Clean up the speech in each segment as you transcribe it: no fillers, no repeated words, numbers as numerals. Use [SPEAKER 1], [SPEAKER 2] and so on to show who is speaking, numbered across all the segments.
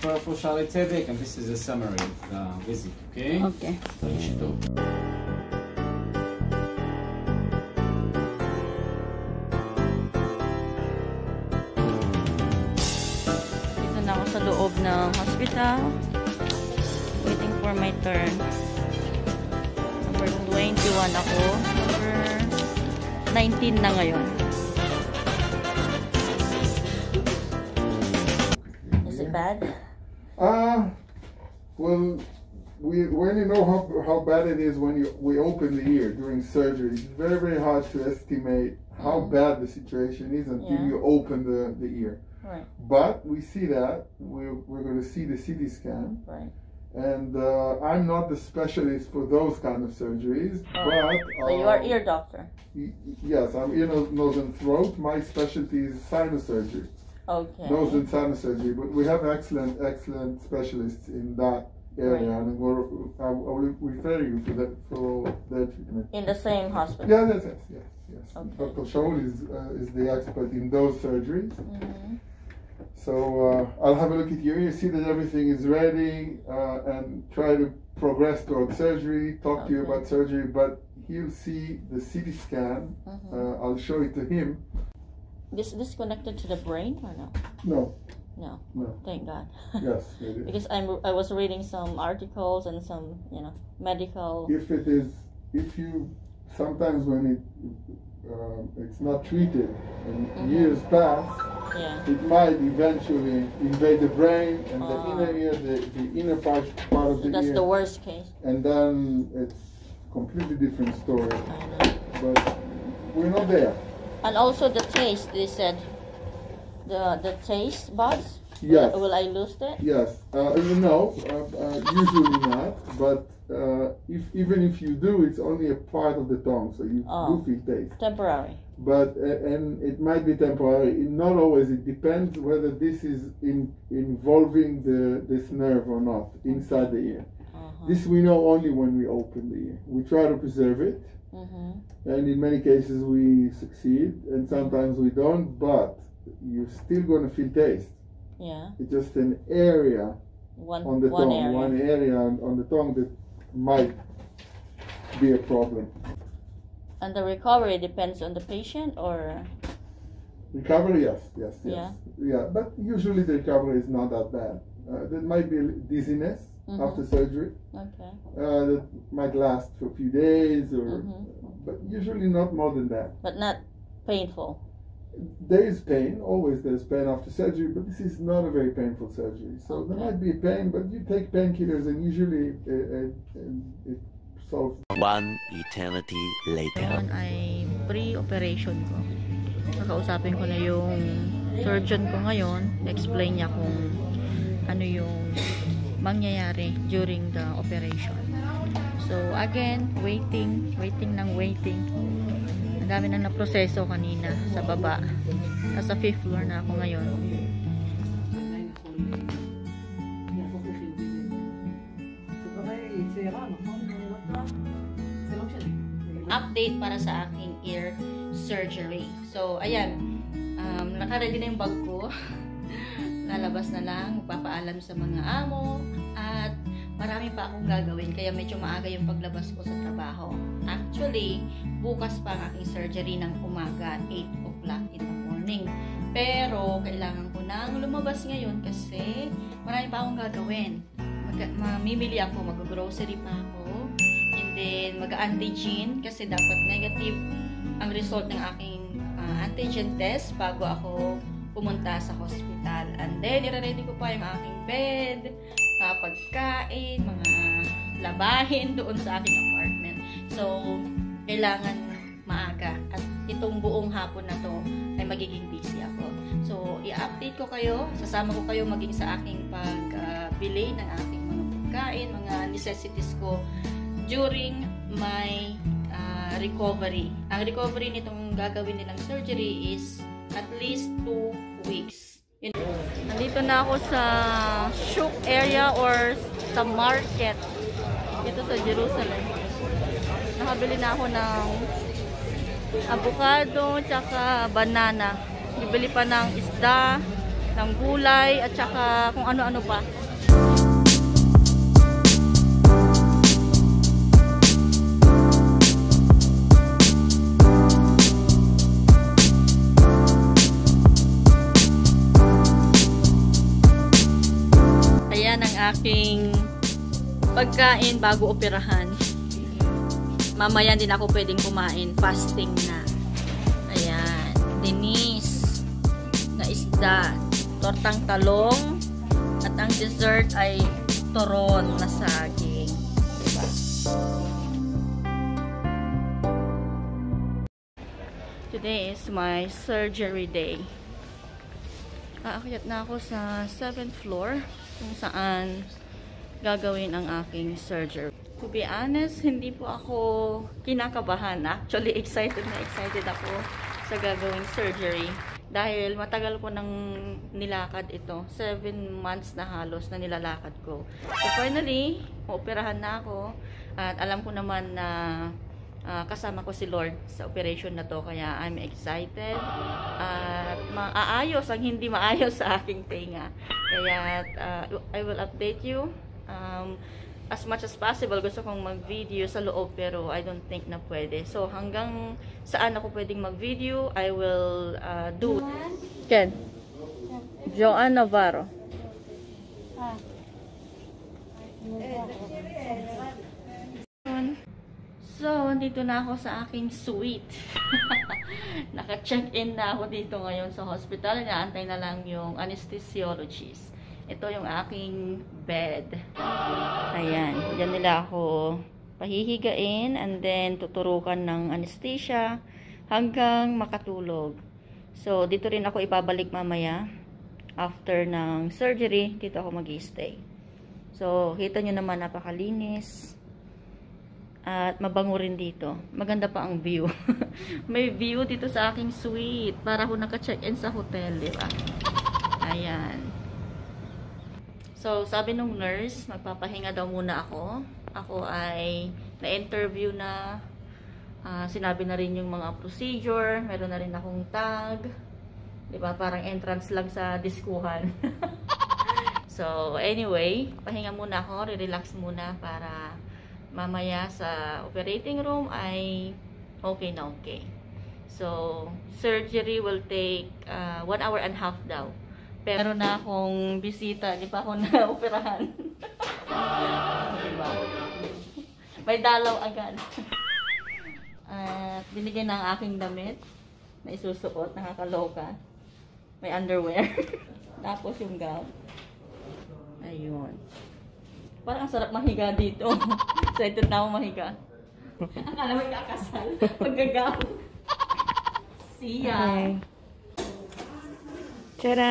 [SPEAKER 1] for Shaare Zedek, and this is a summary of the visit, okay?
[SPEAKER 2] Okay. Dito na ako sa loob ng hospital. Waiting for my turn. Number 21 ako. Number 19 na ngayon. Is it bad?
[SPEAKER 3] Well, we only know how bad it is when we open the ear during surgery. It's very, very hard to estimate how bad the situation is until you open the ear.
[SPEAKER 2] Right.
[SPEAKER 3] But we see that. We're going to see the CT scan.
[SPEAKER 2] Right.
[SPEAKER 3] And I'm not the specialist for those kind of surgeries,
[SPEAKER 2] but you are ear doctor.
[SPEAKER 3] Yes, I'm ear, nose, and throat. My specialty is sinus surgery.
[SPEAKER 2] Okay.
[SPEAKER 3] Nose and sinus surgery, but we have excellent specialists in that area, and I will refer you for their treatment.
[SPEAKER 2] In the same hospital.
[SPEAKER 3] Yes.
[SPEAKER 2] Okay.
[SPEAKER 3] Dr. Shaul is the expert in those surgeries. So I'll have a look at your ear, see that everything is ready, and try to progress towards surgery. Talk to you about surgery, but he'll see the CT scan. I'll show it to him.
[SPEAKER 2] This connected to the brain or no?
[SPEAKER 3] No.
[SPEAKER 2] Thank God.
[SPEAKER 3] Yes, it is.
[SPEAKER 2] Because I was reading some articles and some medical.
[SPEAKER 3] If you sometimes when it's not treated and years pass, it might eventually invade the brain and the inner ear, the inner part of the ear.
[SPEAKER 2] That's the worst case.
[SPEAKER 3] And then it's completely different story. But we're not there.
[SPEAKER 2] And also the taste, they said, the taste buds?
[SPEAKER 3] Yes.
[SPEAKER 2] Will I lose that?
[SPEAKER 3] Yes. No, usually not. But even if you do, it's only a part of the tongue, so you do feel taste.
[SPEAKER 2] Temporary.
[SPEAKER 3] But and it might be temporary. Not always. It depends whether this is involving this nerve or not inside the ear. This we know only when we open the ear. We try to preserve it. And in many cases we succeed, and sometimes we don't, but you're still going to feel taste.
[SPEAKER 2] Yeah.
[SPEAKER 3] It's just an area on the tongue, one area on the tongue that might be a problem.
[SPEAKER 2] And the recovery depends on the patient, or?
[SPEAKER 3] Recovery, yes. Yeah, but usually the recovery is not that bad. There might be dizziness after surgery.
[SPEAKER 2] Okay.
[SPEAKER 3] That might last for a few days, but usually not more than that.
[SPEAKER 2] But not painful.
[SPEAKER 3] There is pain, always there's pain after surgery, but this is not a very painful surgery. So there might be pain, but you take painkillers and usually it solves.
[SPEAKER 4] One eternity later.
[SPEAKER 2] Ngayon ay pre-operation ko. Kakausapin ko na yung surgeon ko ngayon. Explain niya kung ano yung mangyayari during the operation. So again, waiting. Ang dami na naproseso kanina sa baba. Nasa 5th floor na ako ngayon. Update para sa aking ear surgery. So, ayan. Nakaready na yung bag ko. Lalabas na lang. Magpapaalam sa mga amo. At marami pa akong gagawin. Kaya medyo maaga yung paglabas ko sa trabaho. Actually, bukas pa ang aking surgery ng umaga, 8 o'clock in the morning. Pero, kailangan ko nang lumabas ngayon kasi marami pa akong gagawin. Mamimili ako, mag-grocery pa ako, and then mag-antigen kasi dapat negative ang result ng aking antigen test bago ako pumunta sa hospital. And then, i-ready ko pa yung aking bed, pagkain, mga labahin doon sa aking apartment. So, kailangan maaga. At itong buong hapon na to ay magiging busy ako. So, i-update ko kayo. Sasama ko kayo maging sa aking pagbili ng aking mga pagkain, mga necessities ko during my recovery. Ang recovery nitong gagawin nilang surgery is at least 2 weeks. Nandito na ako sa Shuk area or sa market dito sa Jerusalem. Nakabili na ako ng avocado tsaka banana. Bibili pa ng isda, ng gulay at saka kung ano-ano pa. Ayan ang aking pagkain bago operahan. Mamaya din ako pwedeng kumain. Fasting na. Ayan. Denise na isda. Tortang talong. At ang dessert ay turon na saging. Diba? Today is my surgery day. Aakyat na ako sa 7th floor kung saan gagawin ang aking surgery. To be honest, hindi po ako kinakabahan. Actually, excited na excited ako sa gagawing surgery. Dahil matagal ko nang nilakad ito. 7 months na halos na nilalakad ko. So finally, operahan na ako. At alam ko naman na kasama ko si Lord sa operation na to. Kaya I'm excited. At maayos ang hindi maayos sa aking tenga. Kaya I will update you. As much as possible, gusto kong mag-video sa loob pero I don't think na pwede. So, hanggang saan ako pwedeng mag-video, I will do. Ken? Joanne Navarro. So, dito na ako sa aking suite. Naka-check-in na ako dito ngayon sa hospital. Naantay na lang yung anesthesiologist. Ito yung aking bed. Ayan. Diyan nila ako pahihigain and then tuturukan ng anesthesia hanggang makatulog. So, dito rin ako ibabalik mamaya. After ng surgery, dito ako mag-i-stay. So, kita nyo naman napakalinis. At mabango rin dito. Maganda pa ang view. May view dito sa aking suite. Para ako naka-check-in sa hotel, di ba? Ayan. So, sabi nung nurse, magpapahinga daw muna ako. Ako ay na-interview na. Sinabi na rin yung mga procedure. Meron na rin akong tag. Diba? Parang entrance lang sa diskuhan. So, anyway, pahinga muna ako. Re-relax muna para mamaya sa operating room ay okay na okay. So, surgery will take 1 hour and a half daw. Pero na akong bisita, di pa ako na-operahan. Diba? May dalaw agad. At binigyan ng aking damit na isusuot, nakakaloka. May underwear. Tapos yung gown. Ayun. Parang ang sarap mahiga dito. Excited na ako mahiga. Akala may kakasal. Pagkagaw. See ya. Okay.
[SPEAKER 5] Tada!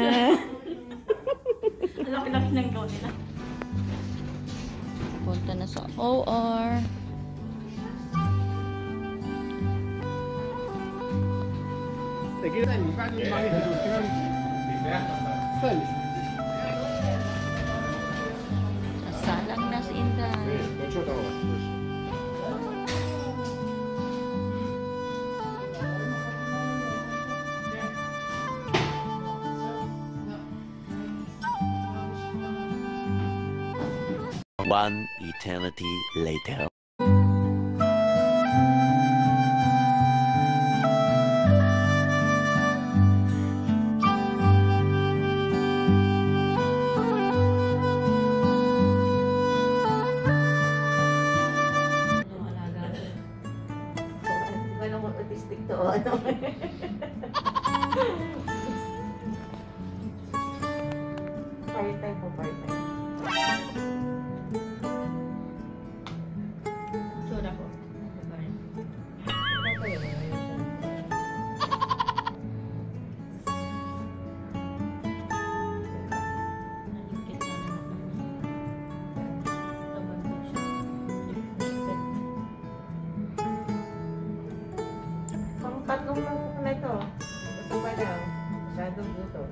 [SPEAKER 2] Laki-laki ng gown nila. Punta na sa OR. Salang na si Inday.
[SPEAKER 4] One eternity later.
[SPEAKER 2] Part-time po, part-time. Soda po.
[SPEAKER 5] Tatlong lang na ito. Gusto pa daw. Masyadong gusto.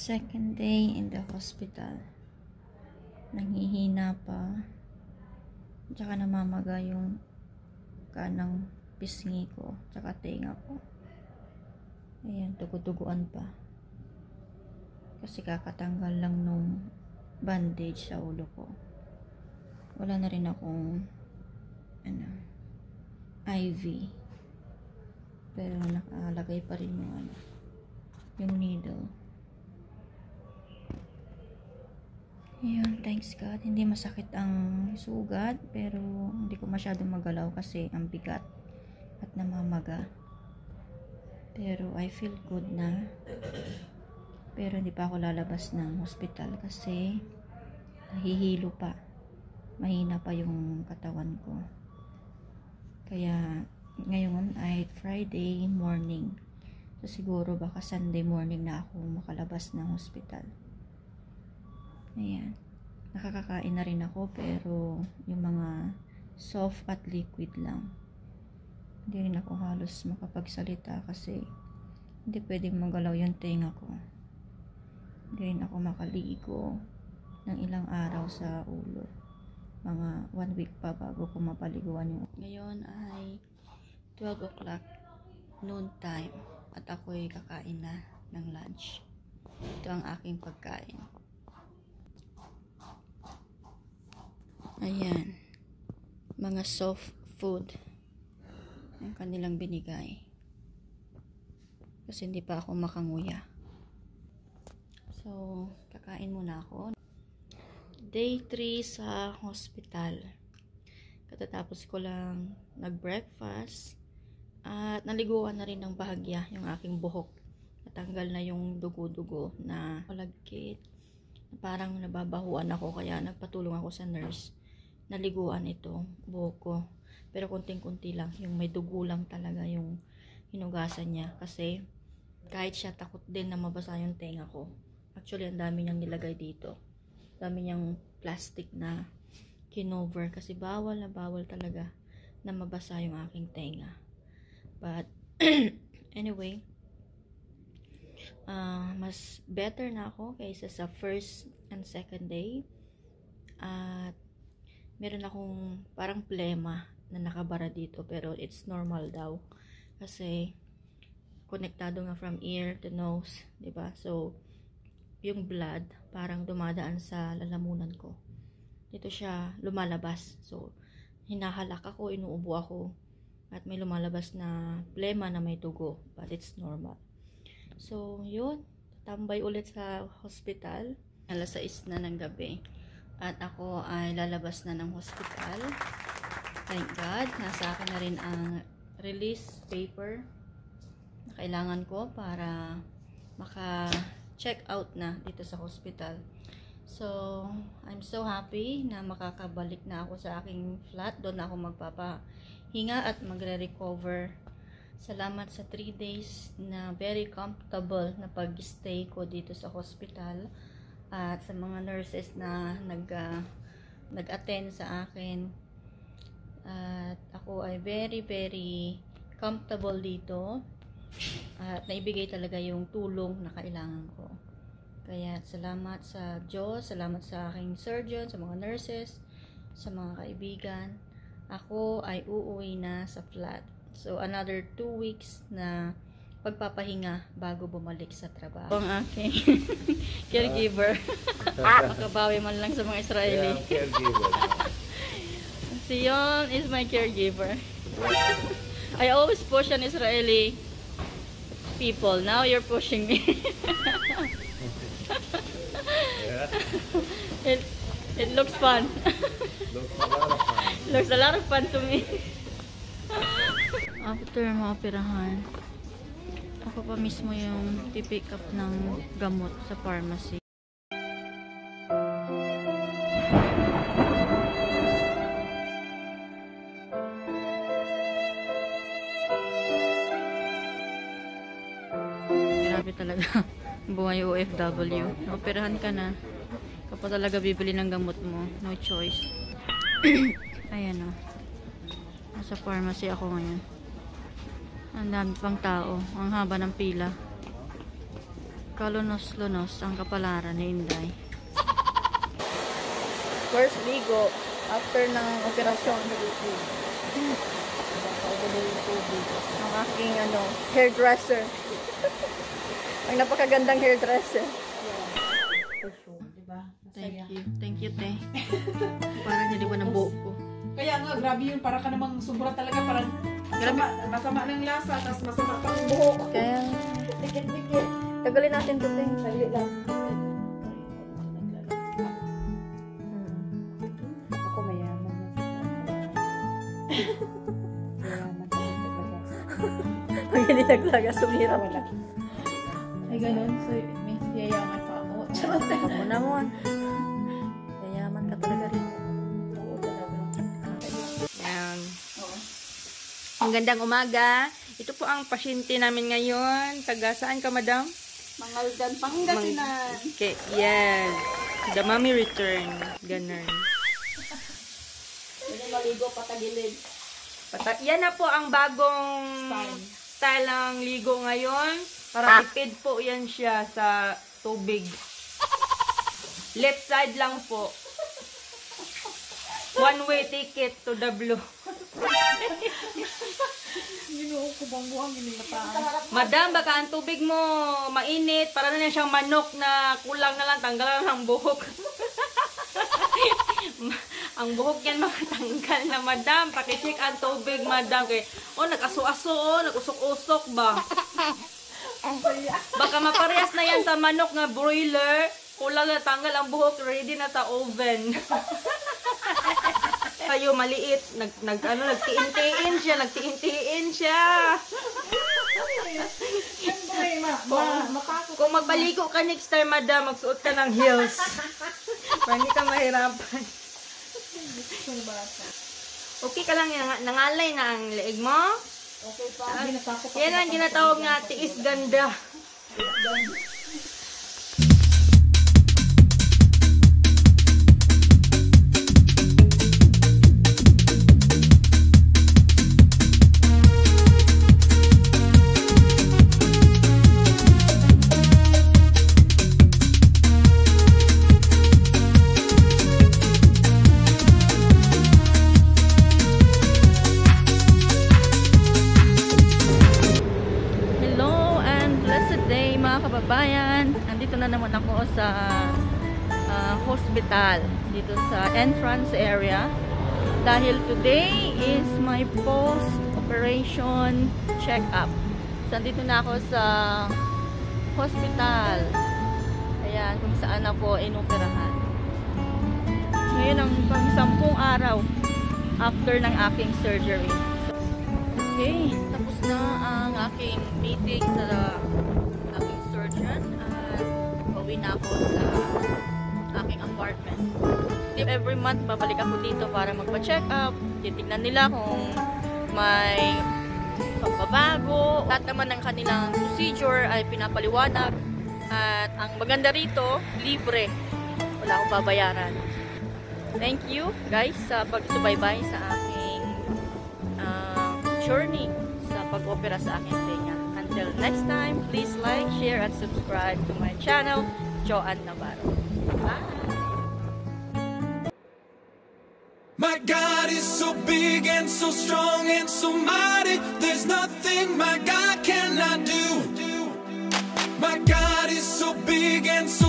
[SPEAKER 2] Second day in the hospital. Nanghihina pa. Tsaka namamaga yung kanang pisngi ko. Tsaka tenga ko. Ayan, tugo-tuguan pa. Kasi kakatanggal lang nung bandage sa ulo ko. Wala na rin akong IV. Pero nakalagay pa rin yung needle. Ayun, thanks God. Hindi masakit ang sugat, pero hindi ko masyadong magalaw kasi ang bigat at namamaga. Pero I feel good na. Pero hindi pa ako lalabas ng hospital kasi nahihilo pa. Mahina pa yung katawan ko. Kaya ngayon ay Friday morning. So siguro baka Sunday morning na ako makalabas ng hospital. Ayan. Nakakakain na rin ako pero yung mga soft at liquid lang. Hindi rin ako halos makapagsalita kasi hindi pwedeng magalaw yung tenga ko. Hindi rin ako makaligo ng ilang araw sa ulo. Mga 1 week pa bago ko mapaliguan yung... Ngayon ay 12 o'clock noon time at ako'y kakain na ng lunch. Ito ang aking pagkain. Ayan, mga soft food ang kanilang binigay kasi hindi pa ako makanguya. So kakain muna ako. Day 3 sa hospital. Katatapos ko lang nag-breakfast at naliguan na rin ng bahagya yung aking buhok. Natanggal na yung dugo-dugo na malagkit. Parang nababahuan ako kaya nagpatulong ako sa nurse. Naliguan ito, buhok ko. Pero konting-kunti lang, yung may dugo lang talaga yung hinugasan niya. Kasi kahit siya takot din na mabasa yung tenga ko. Actually, ang dami niyang nilagay dito. Dami niyang plastic na kinover. Kasi bawal na bawal talaga na mabasa yung aking tenga. But, anyway, mas better na ako kaysa sa first and second day. At meron akong parang plema na nakabara dito pero it's normal daw kasi konektado nga from ear to nose, diba? So yung blood parang dumadaan sa lalamunan ko, dito siya lumalabas. So hinahalak ako, inuubo ako at may lumalabas na plema na may dugo, but it's normal. So yun, tambay ulit sa hospital. Alas 6 na ng gabi at ako ay lalabas na ng hospital. Thank God, nasa akin na rin ang release paper na kailangan ko para maka-check out na dito sa hospital. So, I'm so happy na makakabalik na ako sa aking flat. Doon na ako magpapahinga at magre-recover. Salamat sa 3 days na very comfortable na pag-stay ko dito sa hospital. At sa mga nurses na nag-attend sa akin. At ako ay very comfortable dito. At naibigay talaga yung tulong na kailangan ko. Kaya salamat sa Diyos, salamat sa aking surgeon, sa mga nurses, sa mga kaibigan. Ako ay uuwi na sa flat. So another 2 weeks na pagpapahinga bago bumalik sa trabaho. Ang aking caregiver. Makabawi man lang sa mga Israeli.
[SPEAKER 6] Yeah, caregiver.
[SPEAKER 2] Si Yon is my caregiver. I always push an Israeli people. Now you're pushing me.
[SPEAKER 6] Yeah.
[SPEAKER 2] It looks fun.
[SPEAKER 6] Looks a lot of fun.
[SPEAKER 2] Looks a lot of fun to me. After maoperahan, ako pa mismo yung pipick up ng gamot sa pharmacy. Grabe talaga buhay OFW. Operahan ka na, kapag talaga bibili ng gamot mo, no choice. Ayan o, nasa pharmacy ako ngayon. Ang dami pang tao, ang haba ng pila. Kalunos-lunos ang kapalaran ni Inday. First ligo after ng operasyon. Ang aking hairdresser. Ang napakagandang hairdresser. Thank you, te. Parang hindi ko nabuo ko.
[SPEAKER 5] Kaya nga, grabe yun. Para ka namang sobra talaga. Parang masama ng lasa. Tapos masama pang buhok.
[SPEAKER 2] Kaya, dikit-dikit. Tagalin natin ito, te.
[SPEAKER 5] Sali lang. Ako mayaman. Mayaman ka ng naglagas.
[SPEAKER 2] Pag hindi naglagas, sumira mo lang.
[SPEAKER 5] Ay, ganun. So, it means yayaman pa ako. Charot.
[SPEAKER 2] Ako naman. Yayaman ka talaga rin.
[SPEAKER 5] Oo, talaga.
[SPEAKER 2] Yan. Ang gandang umaga. Ito po ang pasyente namin ngayon. Taga saan ka, madam?
[SPEAKER 5] Mangaldan, Pangasinan.
[SPEAKER 2] Okay, yes. The mommy return. Ganun.
[SPEAKER 5] Hindi maligo, patagilid.
[SPEAKER 2] Yan na po ang bagong style ng ligo ngayon. Para tipid po yan siya sa tubig. Left side lang po. One-way ticket to the blue.
[SPEAKER 5] Ginoo ko bang buhang ginilapaan.
[SPEAKER 2] Madam, baka ang tubig mo mainit. Para na niya siyang manok na kulang na lang. Tanggalan ng buhok. Ang buhok yan makatanggal na, madam. Pakicheck ang tubig, madam. Kaya, nag-aso-aso, nag-usok-usok ba? Baka maparehas na yan sa manok na broiler. Kulang na tanggal ang buhok. Ready na sa oven. Kayo maliit, nagtiin-tiin siya. Kung magbaligo ka next time, madam, magsuot ka ng heels. Para hindi ka mahirapan. Okay ka lang, nangalay na ang leeg mo?
[SPEAKER 5] Okay pa.
[SPEAKER 2] Yan ang ginatawag nga, tiis ganda. Kababayan, nandito na naman ako sa hospital dito sa entrance area dahil today is my post-operation check-up. So, nandito na ako sa hospital. Ayan, kung saan ako inoperahan. Ngayon ang pang-10 araw after ng aking surgery. Okay, tapos na ang aking meeting sa aking surgeon at pauwi na ako sa aking apartment. Every month, babalik ako dito para magpa-check up. Titignan nila kung may pagbabago. Lahat naman ng kanilang procedure ay pinapaliwanag. At ang maganda rito, libre. Wala akong babayaran. Thank you guys sa pagsubaybay sa aking journey sa pag-opera sa aking tenga. Until next time, please like, share, and subscribe to my channel, Joanne Navarro. Bye!
[SPEAKER 7] My God is so big and so strong and so mighty. There's nothing my God cannot do. My God is so big and so